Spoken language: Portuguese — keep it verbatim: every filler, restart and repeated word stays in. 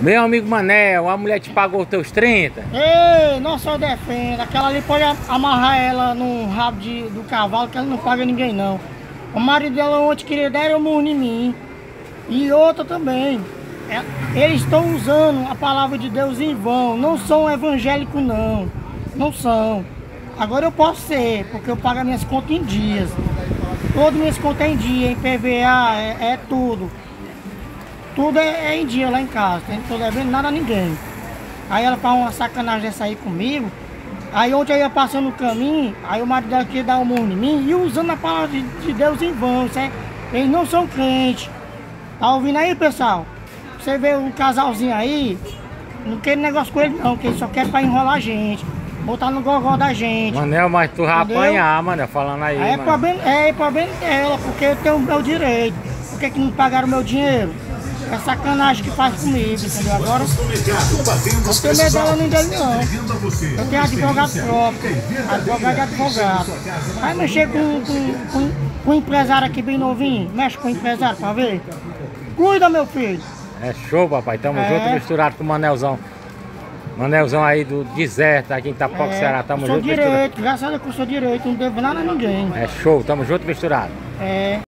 Meu amigo Manel, a mulher te pagou os teus trinta? Ei, não só defenda. Aquela ali pode amarrar ela no rabo de, do cavalo, que ela não paga ninguém não. O marido dela ontem queria dar um murro em mim. E outra também. É, eles estão usando a palavra de Deus em vão. Não são evangélicos não. Não são. Agora eu posso ser, porque eu pago as minhas contas em dias. Todas minhas contas em dia, em P V A, é, é tudo. Tudo é, é em dia lá em casa, não tô devendo nada a ninguém. Aí ela faz uma sacanagem dessa aí comigo. Aí ontem eu ia passando no caminho, aí o marido dela queria dar um murro em mim e usando a palavra de, de Deus em vão. Isso é, eles não são crentes. Tá ouvindo aí, pessoal? Você vê um casalzinho aí, não quer negócio com ele não, que ele só quer pra enrolar a gente. Botar no gogó da gente. Manel, mas tu vai apanhar, Manel, falando aí. É problema, é problema dela, porque eu tenho o meu direito. Por que que não pagaram o meu dinheiro? É sacanagem que faz comigo, entendeu? Agora, eu tenho medo dela nem dele não. Eu tenho advogado próprio, advogado e advogado. Vai mexer com, com, com, com um empresário aqui bem novinho, mexe com o empresário pra ver. Cuida, meu filho. É show, papai, tamo é. junto misturado com o Manelzão. Manelzão aí do deserto, aqui em Itapoca, é, Ceará, tamo junto direito, misturado. Graças a Deus que eu sou direito, não devo nada a ninguém. É show, tamo junto misturado. É.